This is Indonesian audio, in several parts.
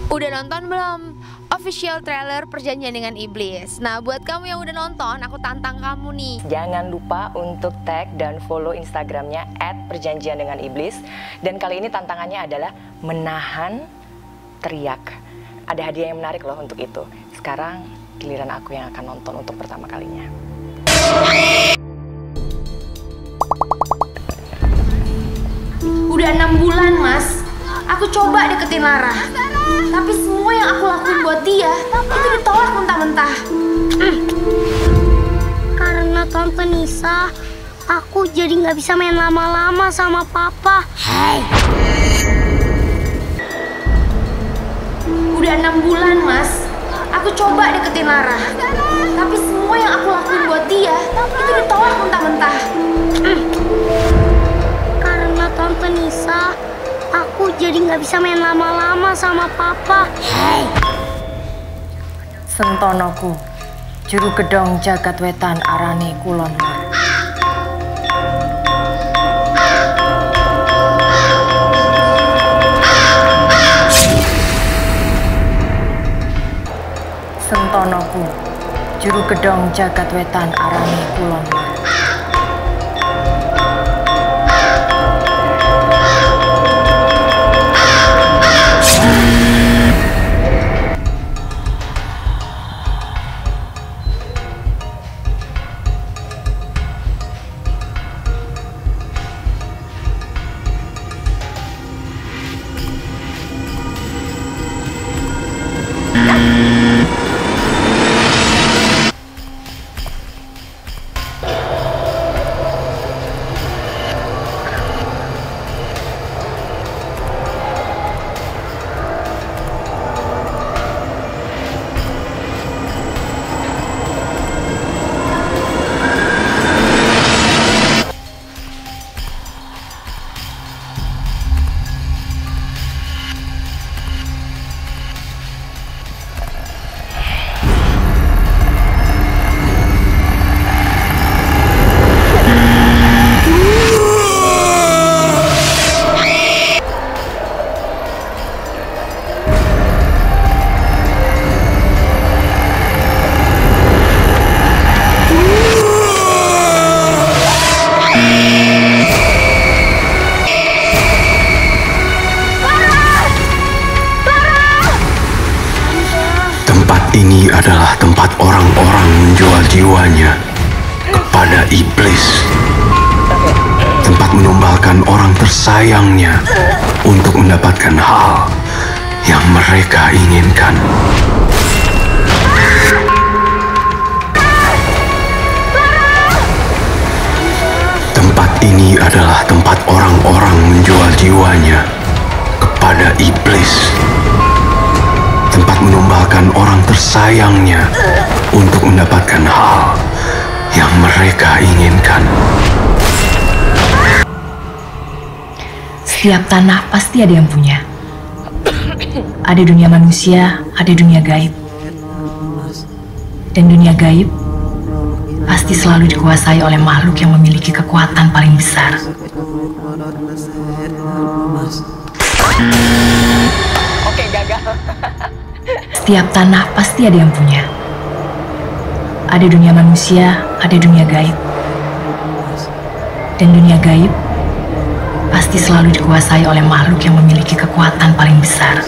Udah nonton belum official trailer Perjanjian dengan Iblis? Nah, buat kamu yang udah nonton, aku tantang kamu nih. Jangan lupa untuk tag dan follow Instagramnya @perjanjiandenganiblis. Dan kali ini tantangannya adalah menahan teriak. Ada hadiah yang menarik loh untuk itu. Sekarang giliran aku yang akan nonton untuk pertama kalinya. Udah 6 bulan, Mas. Aku coba deketin Lara. Tapi semua yang aku lakuin buat dia, itu ditolak mentah-mentah. Karena Tante Nisa, aku jadi nggak bisa main lama-lama sama Papa. Hai. Udah 6 bulan, Mas. Aku coba deketin Lara. Tapi semua yang aku lakuin buat dia, itu ditolak mentah-mentah. Karena Tante Nisa, aku jadi nggak bisa main lama-lama sama Papa. Hai. Sentonoku, juru gedong jagat wetan arane kulon. Sentonoku, juru gedong jagat wetan arane kulon. Ini adalah tempat orang-orang menjual jiwanya kepada iblis. Tempat menumbalkan orang tersayangnya untuk mendapatkan hal yang mereka inginkan. Tempat ini adalah tempat orang-orang menjual jiwanya kepada iblis. Tempat menumbalkan orang tersayangnya untuk mendapatkan hal yang mereka inginkan. Setiap tanah pasti ada yang punya. Ada dunia manusia, ada dunia gaib. Dan dunia gaib pasti selalu dikuasai oleh makhluk yang memiliki kekuatan paling besar. Oke, gagal. Setiap tanah pasti ada yang punya. Ada dunia manusia, ada dunia gaib. Dan dunia gaib pasti selalu dikuasai oleh makhluk yang memiliki kekuatan paling besar.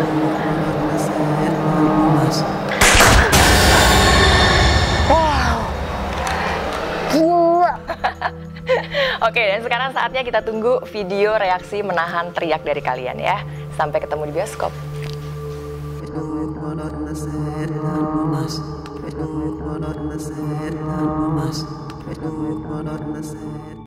Oke, dan sekarang saatnya kita tunggu video reaksi menahan teriak dari kalian ya. Sampai ketemu di bioskop.